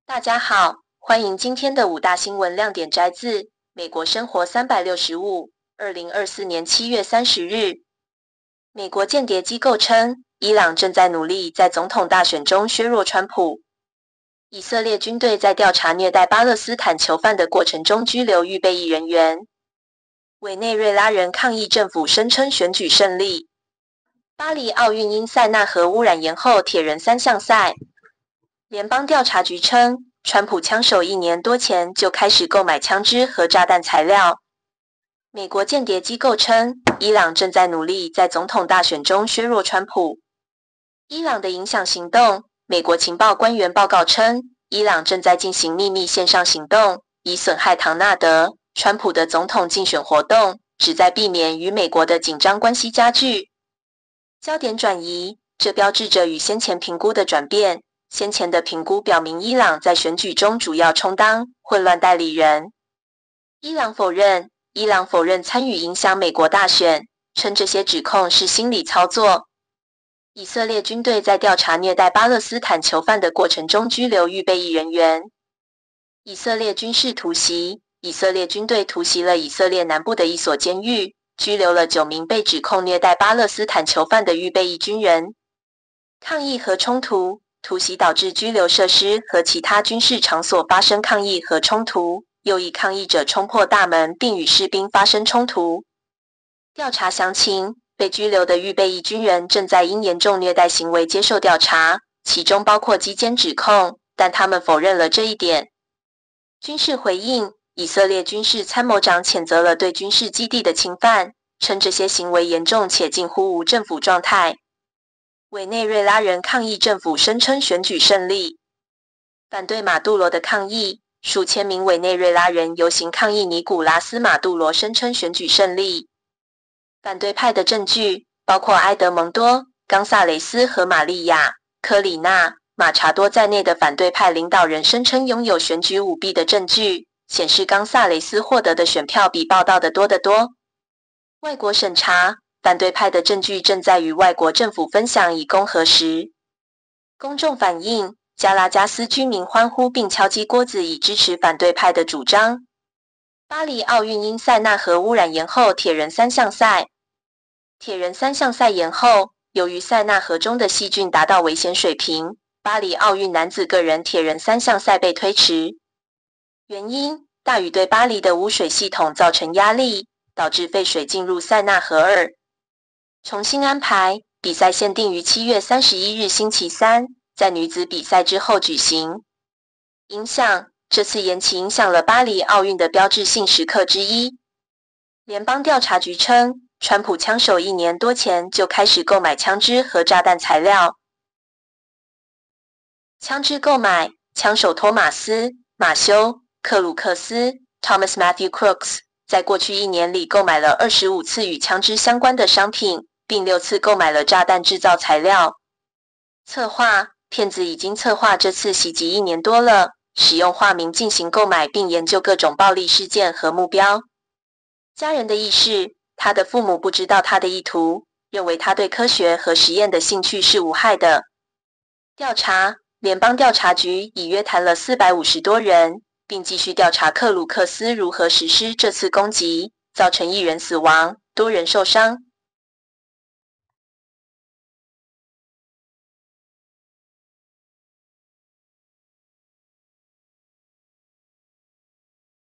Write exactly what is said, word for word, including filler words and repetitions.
大家好，欢迎今天的五大新闻亮点摘自《美国生活三百六十五》，二零二四年七月三十日。美国间谍机构称，伊朗正在努力在总统大选中削弱川普。以色列军队在调查虐待巴勒斯坦囚犯的过程中拘留预备役人员。委内瑞拉人抗议政府声称选举胜利。巴黎奥运因塞纳河污染延后铁人三项赛。联邦调查局称，川普枪手一年多前就开始购买枪支和炸弹材料。美国间谍机构称，伊朗正在努力在总统大选中削弱川普。伊朗的影响行动，美国情报官员报告称，伊朗正在进行秘密线上行动，以损害唐纳德·川普的总统竞选活动，旨在避免与美国的紧张关系加剧。焦点转移，这标志着与先前评估的转变。先前的评估表明，伊朗在选举中主要充当混乱代理人。伊朗否认，伊朗否认参与影响美国大选，称这些指控是心理操作。以色列军队在调查虐待巴勒斯坦囚犯的过程中拘留预备役人员。以色列军事突袭，以色列军队突袭了以色列南部的一所监狱，拘留了九名被指控虐待巴勒斯坦囚犯的预备役军人。抗议和冲突。突袭导致拘留设施和其他军事场所发生抗议和冲突，又以抗议者冲破大门并与士兵发生冲突。调查详情，被拘留的预备役军人正在因严重虐待行为接受调查，其中包括击奸指控，但他们否认了这一点。军事回应，以色列军事参谋长谴责了对军事基地的侵犯，称这些行为严重且近乎无政府状态。委内瑞拉人抗议政府声称选举胜利。反对马杜罗的抗议，数千名委内瑞拉人游行抗议尼古拉斯·马杜罗声称选举胜利。反对派的证据包括埃德蒙多·冈萨雷斯和玛利亚·科里纳·马查多在内的反对派领导人声称拥有选举舞弊的证据，显示冈萨雷斯获得的选票比报道的多得多。外国审查。反对派的证据正在与外国政府分享以供核实。公众反应，加拉加斯居民欢呼并敲击锅子以支持反对派的主张。巴黎奥运因塞纳河污染延后铁人三项赛。铁人三项赛延后，由于塞纳河中的细菌达到危险水平，巴黎奥运男子个人铁人三项赛被推迟。原因，大雨对巴黎的污水系统造成压力，导致废水进入塞纳河二。重新安排，比赛限定于七月三十一日星期三，在女子比赛之后举行。影响，这次延期影响了巴黎奥运的标志性时刻之一。联邦调查局称，川普枪手一年多前就开始购买枪支和炸弹材料。枪支购买，枪手托马斯·马修·克鲁克斯 （Thomas Matthew Crooks） 在过去一年里购买了二十五次与枪支相关的商品，并六次购买了炸弹制造材料。策划，骗子已经策划这次袭击一年多了，使用化名进行购买并研究各种暴力事件和目标。家人的意识，他的父母不知道他的意图，认为他对科学和实验的兴趣是无害的。调查，联邦调查局已约谈了四百五十多人，并继续调查克鲁克斯如何实施这次攻击，造成一人死亡，多人受伤。